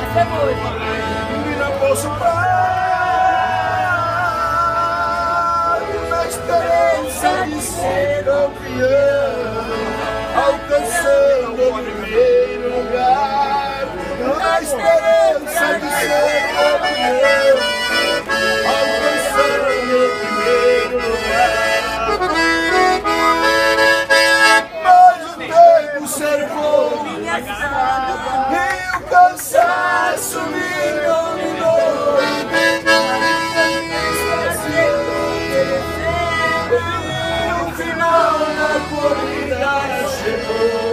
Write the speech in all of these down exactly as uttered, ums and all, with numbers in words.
essa é boa. E não posso parar na esperança de ser campeão, alcançando o primeiro lugar. Na esperança de ser campeão, alcançando o primeiro lugar. Mas o tempo cercou e o cansaço me dominou. E o final da corrida chegou.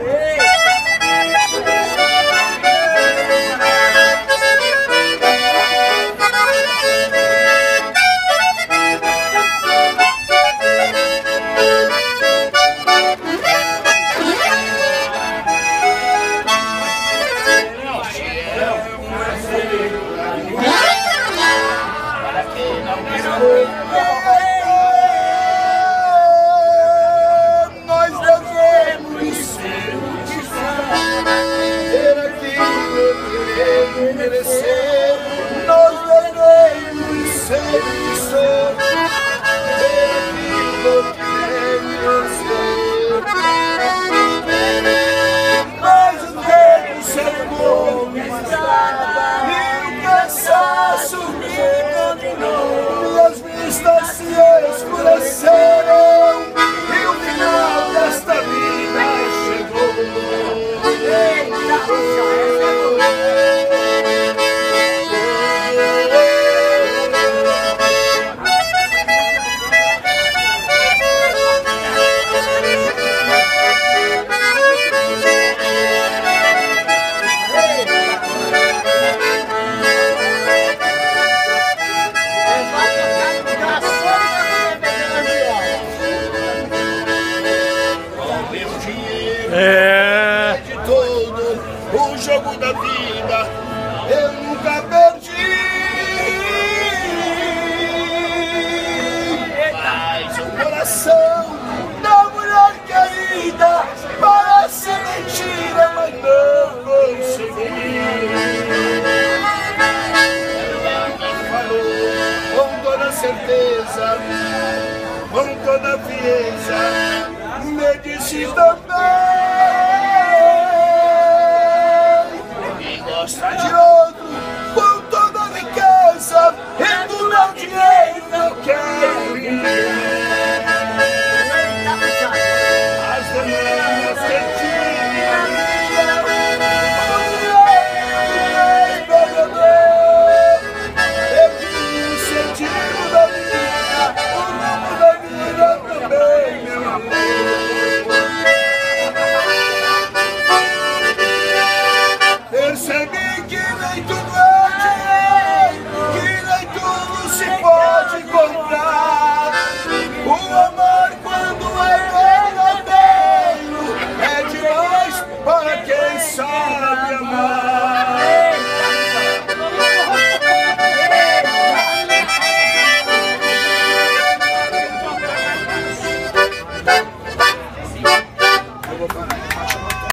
Nós devemos ser ter aquilo que queremos merecer. Nós devemos ser ter aquilo que queremos merecer. Mas o tempo cercou e o cansaço me dominou. As vistas se escureceram e o final desta vida chegou. Eita, É de todo o jogo da vida, eu nunca perdi. Mas o coração da mulher querida parece mentira, mas não consegui. Ela me falou com toda certeza, com toda frieza, me disse também.